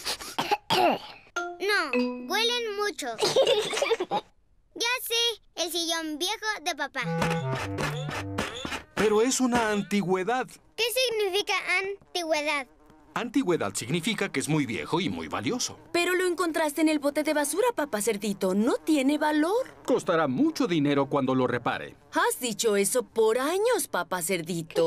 No, huelen mucho. Ya sé, el sillón viejo de papá. Pero es una antigüedad. ¿Qué significa antigüedad? Antigüedad significa que es muy viejo y muy valioso. Pero lo encontraste en el bote de basura, papá cerdito. No tiene valor. Costará mucho dinero cuando lo repare. Has dicho eso por años, papá cerdito.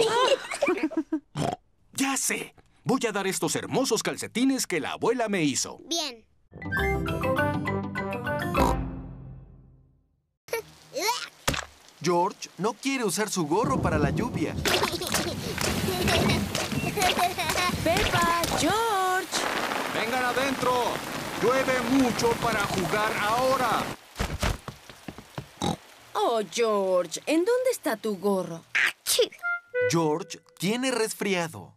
Ya sé. Voy a dar estos hermosos calcetines que la abuela me hizo. Bien. George no quiere usar su gorro para la lluvia. ¡Peppa! ¡George! ¡Vengan adentro! Llueve mucho para jugar ahora. Oh, George, ¿en dónde está tu gorro? George tiene resfriado.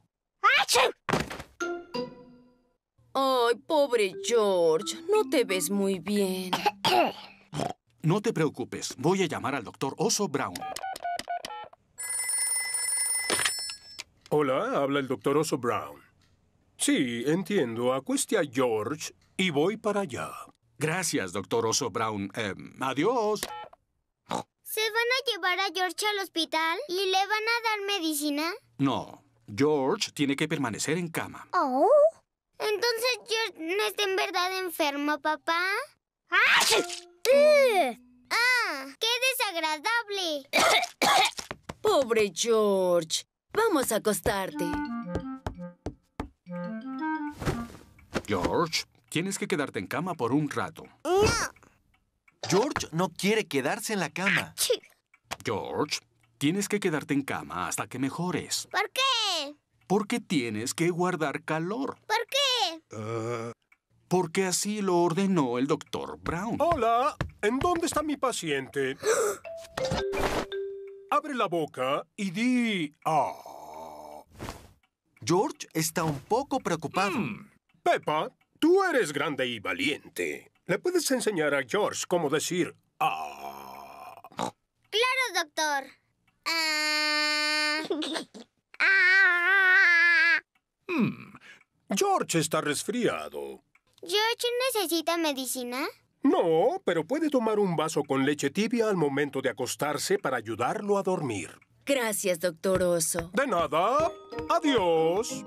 Ay, pobre George, no te ves muy bien. No te preocupes, voy a llamar al doctor Oso Brown. Hola, habla el doctor Oso Brown. Sí, entiendo. Acueste a George y voy para allá. Gracias, doctor Oso Brown. Adiós. ¿Se van a llevar a George al hospital y le van a dar medicina? No, George tiene que permanecer en cama. Oh. Entonces George no está en verdad enfermo, papá. ¡Ah! ¡Qué desagradable! Pobre George. Vamos a acostarte. George, tienes que quedarte en cama por un rato. No. George no quiere quedarse en la cama. George, tienes que quedarte en cama hasta que mejores. ¿Por qué? Porque tienes que guardar calor. ¿Por qué? Porque así lo ordenó el Dr. Brown. Hola, ¿en dónde está mi paciente? Abre la boca y di... Ah. George está un poco preocupado. Peppa, tú eres grande y valiente. ¿Le puedes enseñar a George cómo decir ah? Claro, doctor. George está resfriado. ¿George necesita medicina? No, pero puede tomar un vaso con leche tibia al momento de acostarse para ayudarlo a dormir. Gracias, doctor Oso. De nada. Adiós.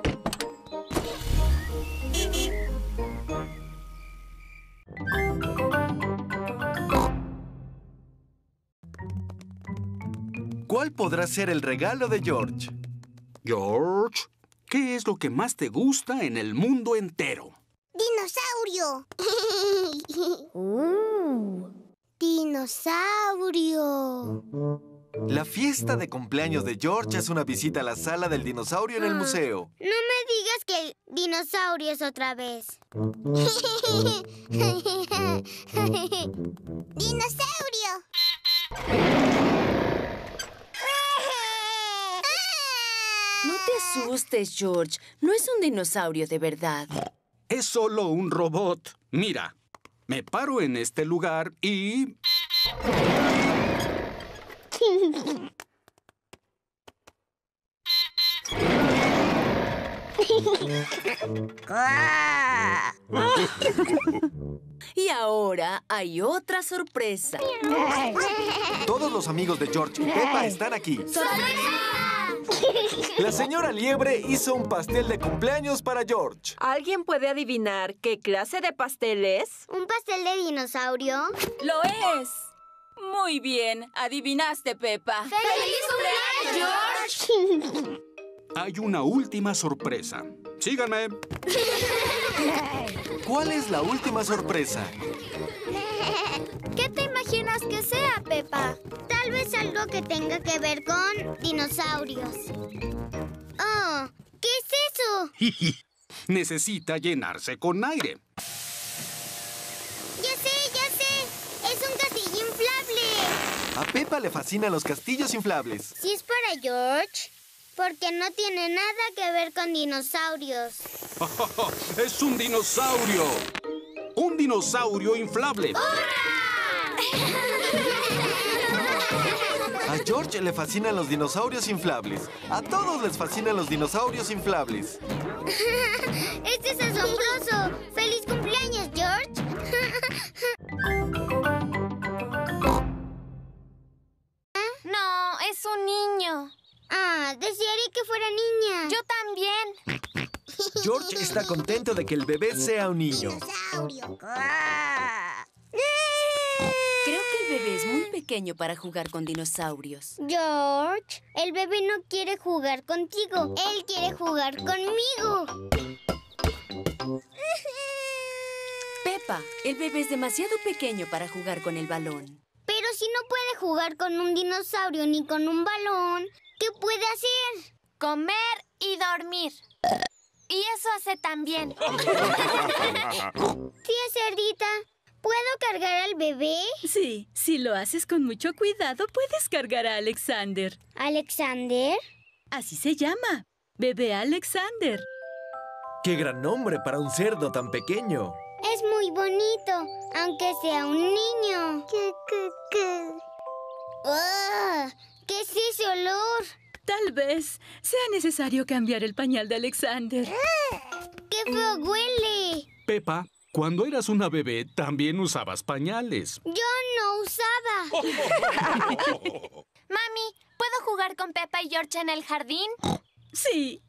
¿Cuál podrá ser el regalo de George? George, ¿qué es lo que más te gusta en el mundo entero? ¡Dinosaurio! ¡Dinosaurio! La fiesta de cumpleaños de George es una visita a la sala del dinosaurio en el museo. No me digas que dinosaurios otra vez. ¡Dinosaurio! No te asustes, George. No es un dinosaurio de verdad. Es solo un robot. Mira, me paro en este lugar y... Y ahora hay otra sorpresa. Todos los amigos de George y Peppa están aquí. La señora Liebre hizo un pastel de cumpleaños para George. ¿Alguien puede adivinar qué clase de pastel es? ¿Un pastel de dinosaurio? ¡Lo es! Muy bien, adivinaste, Peppa. ¡Feliz cumpleaños, George! Hay una última sorpresa. ¡Síganme! ¿Cuál es la última sorpresa? ¿Qué te imaginas que sea, Peppa? Tal vez algo que tenga que ver con dinosaurios. Oh, ¿qué es eso? Necesita llenarse con aire. ¡Ya sé! ¡Es un castillo inflable! A Peppa le fascinan los castillos inflables. Si es para George, porque no tiene nada que ver con dinosaurios. ¡Es un dinosaurio! ¡Un dinosaurio inflable! A George le fascinan los dinosaurios inflables. A todos les fascinan los dinosaurios inflables. ¡Este es asombroso! ¡Feliz cumpleaños, George! No, es un niño. Ah, desearía que fuera niña. Yo también. George está contento de que el bebé sea un niño. Creo que el bebé es muy pequeño para jugar con dinosaurios. George, el bebé no quiere jugar contigo. Él quiere jugar conmigo. Peppa, el bebé es demasiado pequeño para jugar con el balón. Pero si no puede jugar con un dinosaurio ni con un balón, ¿qué puede hacer? Comer y dormir. Y eso hace también. Tía Cerdita, ¿puedo cargar al bebé? Sí, si lo haces con mucho cuidado, puedes cargar a Alexander. ¿Alexander? Así se llama. Bebé Alexander. ¡Qué gran nombre para un cerdo tan pequeño! Es muy bonito, aunque sea un niño. ¡Oh! ¿Qué es ese olor? Tal vez sea necesario cambiar el pañal de Alexander. ¡Qué feo huele! Peppa, cuando eras una bebé, también usabas pañales. Yo no usaba. Mami, ¿puedo jugar con Peppa y George en el jardín? Sí.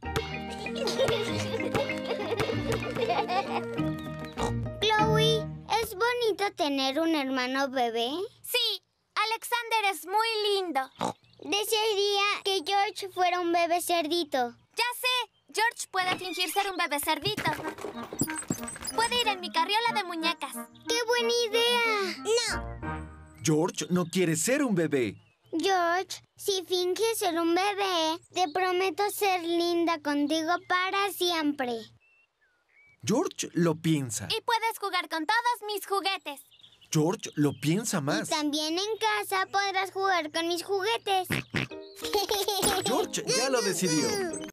Chloe, ¿es bonito tener un hermano bebé? Sí, Alexander es muy lindo. Desearía que George fuera un bebé cerdito. ¡Ya sé! George puede fingir ser un bebé cerdito. Puede ir en mi carriola de muñecas. ¡Qué buena idea! ¡No! George no quiere ser un bebé. George, si finges ser un bebé, te prometo ser linda contigo para siempre. George lo piensa. Y puedes jugar con todos mis juguetes. George lo piensa más. Y también en casa podrás jugar con mis juguetes. George ya lo decidió.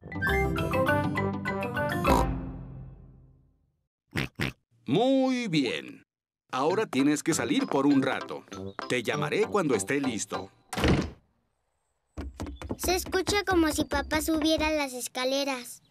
Muy bien. Ahora tienes que salir por un rato. Te llamaré cuando esté listo. Se escucha como si papá subiera las escaleras.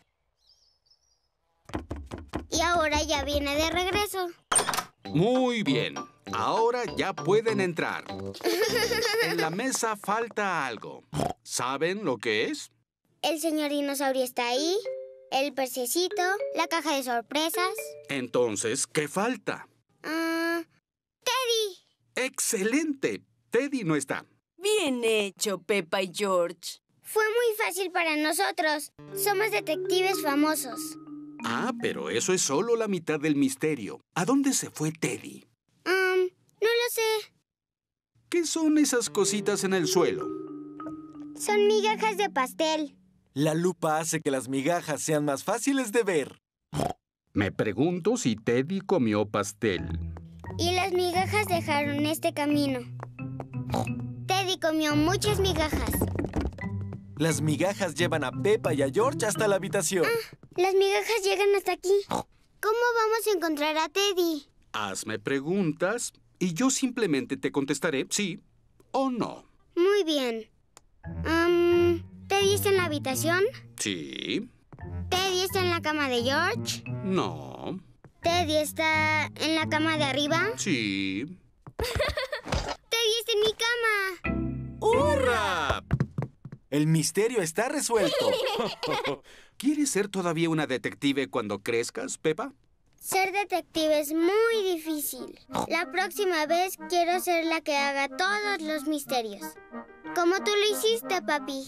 Y ahora ya viene de regreso. Muy bien. Ahora ya pueden entrar. En la mesa falta algo. ¿Saben lo que es? El señor dinosaurio está ahí, el pececito, la caja de sorpresas. Entonces, ¿qué falta? ¡Teddy! ¡Excelente! Teddy no está. Bien hecho, Peppa y George. Fue muy fácil para nosotros. Somos detectives famosos. Ah, pero eso es solo la mitad del misterio. ¿A dónde se fue Teddy? No lo sé. ¿Qué son esas cositas en el suelo? Son migajas de pastel. La lupa hace que las migajas sean más fáciles de ver. Me pregunto si Teddy comió pastel. Y las migajas dejaron este camino. Teddy comió muchas migajas. Las migajas llevan a Peppa y a George hasta la habitación. Las migajas llegan hasta aquí. ¿Cómo vamos a encontrar a Teddy? Hazme preguntas y yo simplemente te contestaré sí o no. Muy bien. ¿Teddy está en la habitación? Sí. ¿Teddy está en la cama de George? No. ¿Teddy está en la cama de arriba? Sí. ¡Teddy está en mi cama! ¡Hurra! El misterio está resuelto. ¿Quieres ser todavía una detective cuando crezcas, Peppa? Ser detective es muy difícil. La próxima vez quiero ser la que haga todos los misterios. Como tú lo hiciste, papi.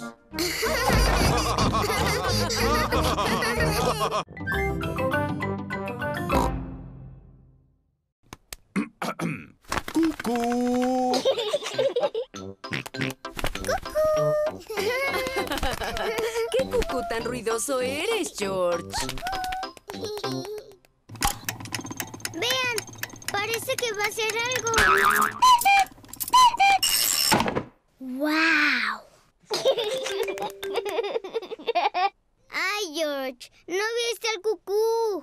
¡Cucú! ¿Qué cucú tan ruidoso eres, George? Vean, parece que va a ser algo. ¡Wow! ¡Ay, George! ¿No viste al cucú?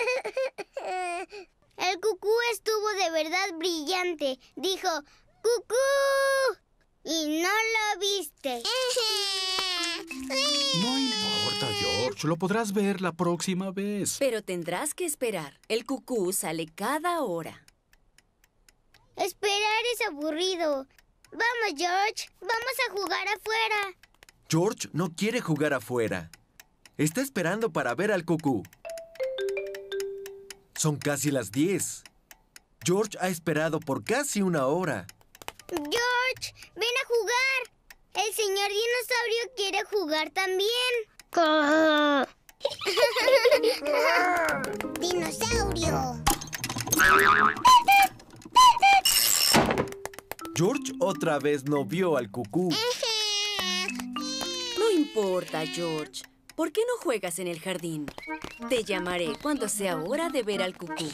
El cucú estuvo de verdad brillante. Dijo, ¡cucú! Y no lo viste. No importa, George. Lo podrás ver la próxima vez. Pero tendrás que esperar. El cucú sale cada hora. Esperar es aburrido. Vamos, George. Vamos a jugar afuera. George no quiere jugar afuera. Está esperando para ver al cucú. Son casi las 10. George ha esperado por casi una hora. George, ven a jugar. El señor dinosaurio quiere jugar también. ¡Dinosaurio! George otra vez no vio al cucú. No importa, George. ¿Por qué no juegas en el jardín? Te llamaré cuando sea hora de ver al cucú.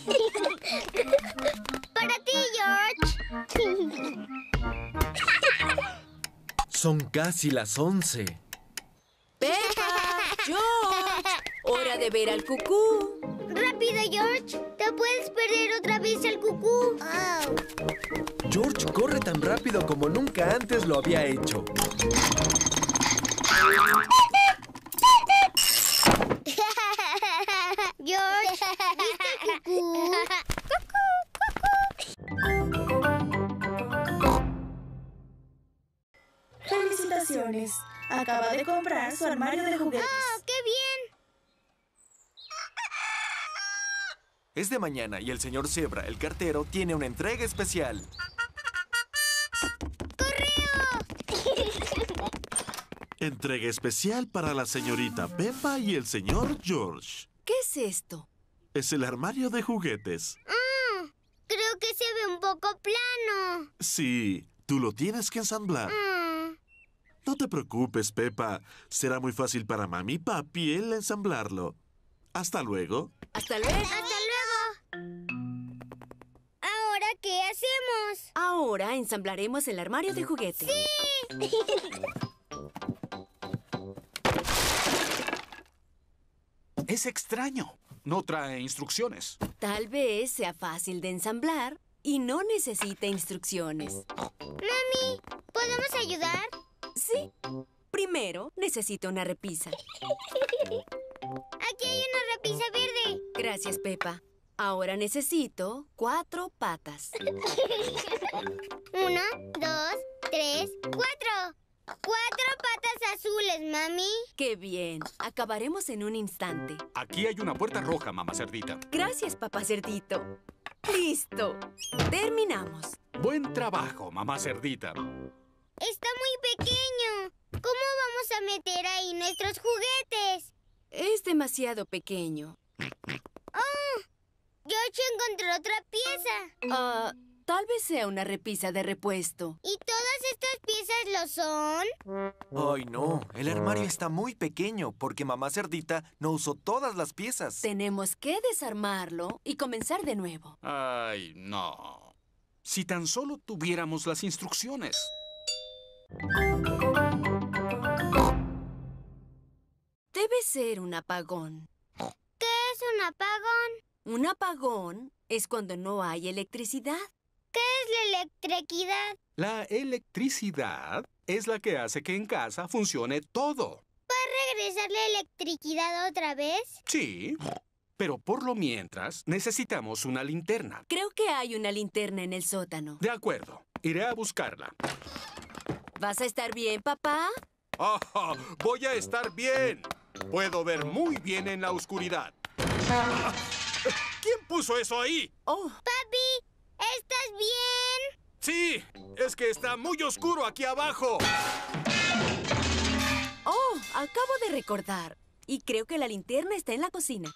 ¡Para ti, George! Son casi las 11. ¡Peppa! ¡George! ¡Hora de ver al cucú! ¡Rápido, George! ¡Te puedes perder otra vez al cucú! George corre tan rápido como nunca antes lo había hecho. George, ¿viste el cucú? Felicitaciones. Acaba de comprar su armario de juguetes. ¡Oh, qué bien! Es de mañana y el señor Zebra, el cartero, tiene una entrega especial. ¡Correo! Entrega especial para la señorita Peppa y el señor George. ¿Qué es esto? Es el armario de juguetes. Creo que se ve un poco plano. Sí, tú lo tienes que ensamblar. No te preocupes, Peppa. Será muy fácil para mami y papi el ensamblarlo. Hasta luego. Hasta luego. ¡Hasta luego! ¿Ahora qué hacemos? Ahora ensamblaremos el armario de juguetes. ¡Sí! Es extraño. No trae instrucciones. Tal vez sea fácil de ensamblar y no necesita instrucciones. Mami, ¿podemos ayudar? Sí. Primero, necesito una repisa. Aquí hay una repisa verde. Gracias, Peppa. Ahora necesito 4 patas. 1, 2, 3, 4. 4 patas azules, mami. ¡Qué bien! Acabaremos en un instante. Aquí hay una puerta roja, mamá cerdita. Gracias, papá cerdito. ¡Listo! Terminamos. Buen trabajo, mamá cerdita. Está muy pequeño. ¿Cómo vamos a meter ahí nuestros juguetes? Es demasiado pequeño. ¡Oh! George encontró otra pieza. Tal vez sea una repisa de repuesto. ¿Y todas estas piezas lo son? Ay, no. El armario está muy pequeño porque mamá cerdita no usó todas las piezas. Tenemos que desarmarlo y comenzar de nuevo. Ay, no. Si tan solo tuviéramos las instrucciones. Debe ser un apagón. ¿Qué es un apagón? Un apagón es cuando no hay electricidad. ¿Qué es la electricidad? La electricidad es la que hace que en casa funcione todo. ¿Puedes regresar la electricidad otra vez? Sí, pero por lo mientras necesitamos una linterna. Creo que hay una linterna en el sótano. De acuerdo, iré a buscarla. ¿Vas a estar bien, papá? ¡Oh, voy a estar bien! Puedo ver muy bien en la oscuridad. ¿Quién puso eso ahí? ¡Oh! ¡Papi! ¿Estás bien? Sí, es que está muy oscuro aquí abajo. ¡Oh! Acabo de recordar. Y creo que la linterna está en la cocina.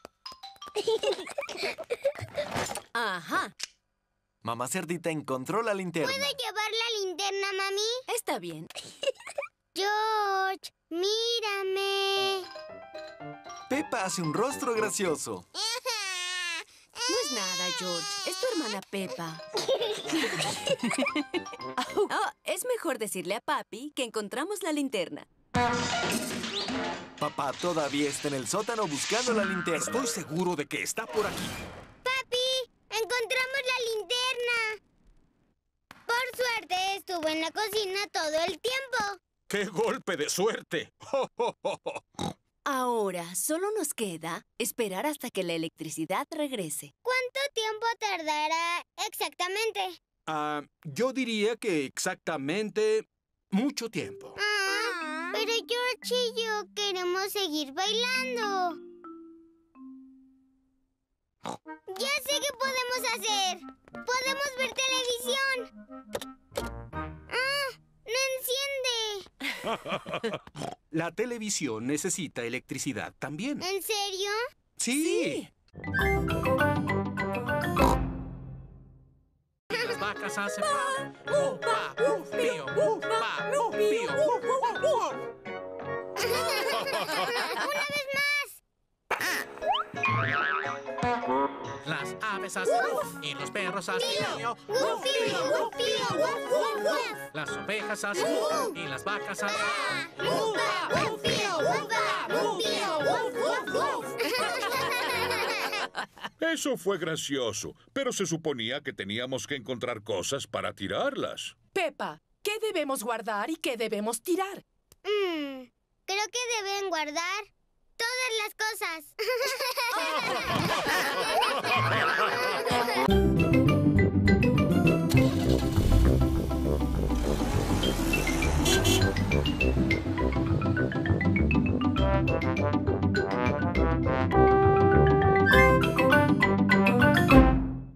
¡Ajá! Mamá cerdita encontró la linterna. ¿Puedo llevar la linterna, mami? Está bien. George, mírame. Peppa hace un rostro gracioso. No es nada, George. Es tu hermana Peppa. Es mejor decirle a papi que encontramos la linterna. Papá todavía está en el sótano buscando la linterna. Estoy seguro de que está por aquí. ¡Papi! ¡Encontramos la linterna! Por suerte, estuvo en la cocina todo el tiempo. ¡Qué golpe de suerte! Ahora solo nos queda esperar hasta que la electricidad regrese. ¿Cuánto tiempo tardará exactamente? Yo diría que exactamente mucho tiempo. Pero George y yo queremos seguir bailando. Ya sé qué podemos hacer. Podemos ver televisión. ¡No enciende! La televisión necesita electricidad también. ¿En serio? Sí. Las vacas hacen pa, pa, pío, pa, pío. ¡Una vez más! Las aves hacen y los perros hacen pío, pío, pío. Las ovejas hacen y las vacas hacen Eso fue gracioso, pero se suponía que teníamos que encontrar cosas para tirarlas. Peppa, ¿qué debemos guardar y qué debemos tirar? Creo que deben guardar todas las cosas.